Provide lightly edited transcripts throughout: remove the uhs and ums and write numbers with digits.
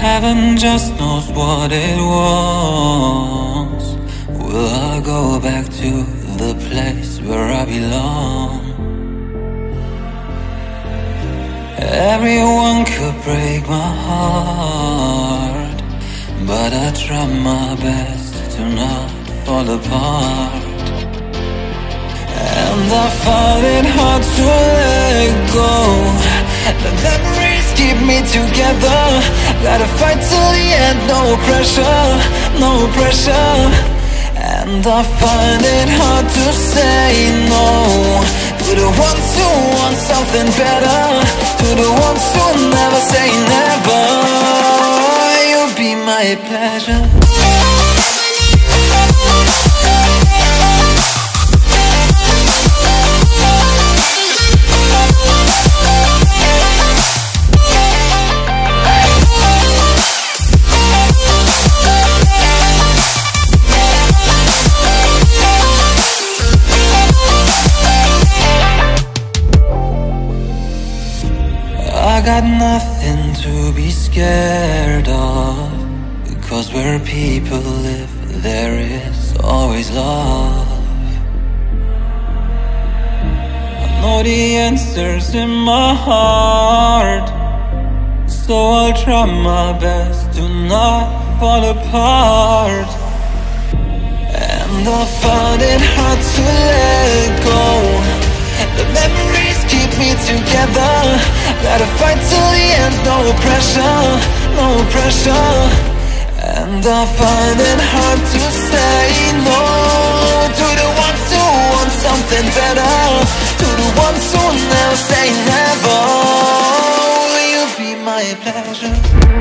Heaven just knows what it wants. Will I go back to the place where I belong? Everyone could break my heart, but I try my best to not fall apart. And I find it hard to let go. The memories keep me together. Gotta fight till the end, no pressure, no pressure. And I find it hard to say no to the ones who want something better, to the ones who never say never. You'll be my pleasure. I got nothing to be scared of, because where people live, there is always love. I know the answers in my heart, so I'll try my best to not fall apart. And I find it hard to let go. The memories keep me together. Gotta fight till the end, no pressure, no pressure. And I find it hard to say no to the ones who want something better, to the ones who never say never. Will you be my pleasure?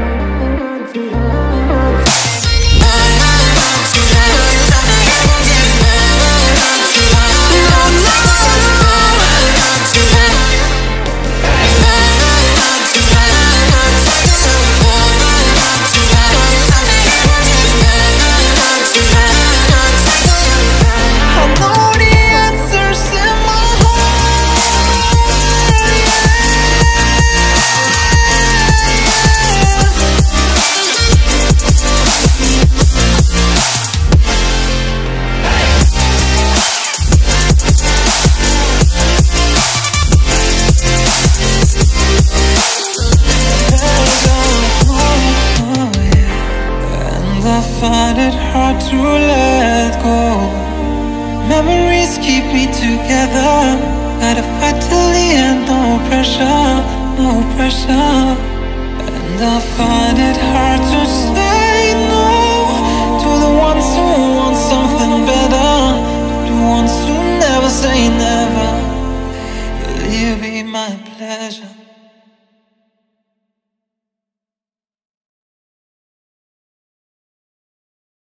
I find it hard to let go. Memories keep me together. Gotta fight till the end, no pressure, no pressure. And I find it hard to say